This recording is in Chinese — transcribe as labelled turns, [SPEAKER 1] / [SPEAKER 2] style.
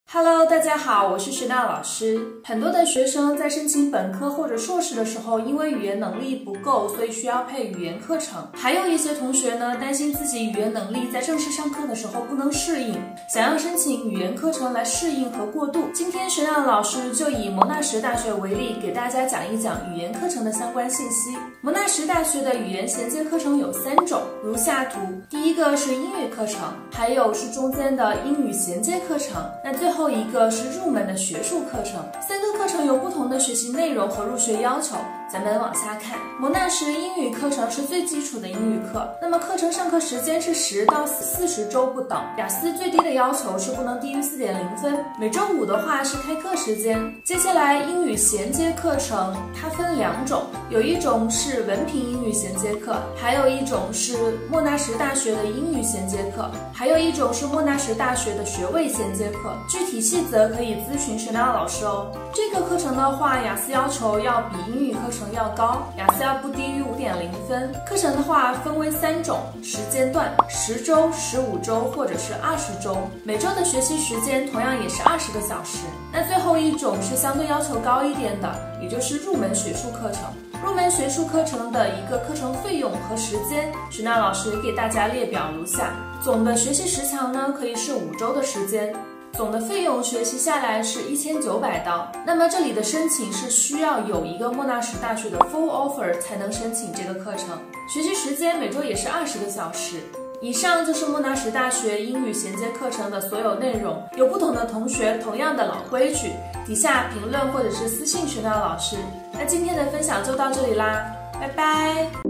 [SPEAKER 1] Hello， 大家好，我是徐娜老师。很多的学生在申请本科或者硕士的时候，因为语言能力不够，所以需要配语言课程。还有一些同学呢，担心自己语言能力在正式上课的时候不能适应，想要申请语言课程来适应和过渡。今天徐娜老师就以蒙纳什大学为例，给大家讲一讲语言课程的相关信息。蒙纳什大学的语言衔接课程有3种，如下图。第一个是英语课程，还有是中间的英语衔接课程，那最后一个是入门的学术课程。3个课程有不同的学习内容和入学要求。咱们往下看，蒙纳什英语课程是最基础的英语课，那么课程上课时间是10到40周不等。雅思最低的要求是不能低于4.0分，每周5的话是开课时间。接下来英语衔接课程它分2种，有一种是文凭英语衔接课，还有一种是莫纳什大学的英语衔接课，还有一种是莫纳什大学的学位衔接课。具体细则可以咨询沈娜老师哦。这个课程的话，雅思要求要比英语课程要高，雅思要不低于5.0分。课程的话分为3种时间段，10周、15周或者是20周，每周的学习时间同样也是20个小时。那最后一种是相对要求高一点的，也就是入门学术课程。入门学术课程的一个课程费用和时间，徐娜老师给大家列表如下。总的学习时长呢，可以是5周的时间。总的费用学习下来是1900刀。那么这里的申请是需要有一个莫纳什大学的 full offer 才能申请这个课程。学习时间每周也是20个小时。以上就是莫纳什大学英语衔接课程的所有内容。有不同的同学，同样的老规矩，底下评论或者是私信徐娜老师。那今天的分享就到这里啦，拜拜。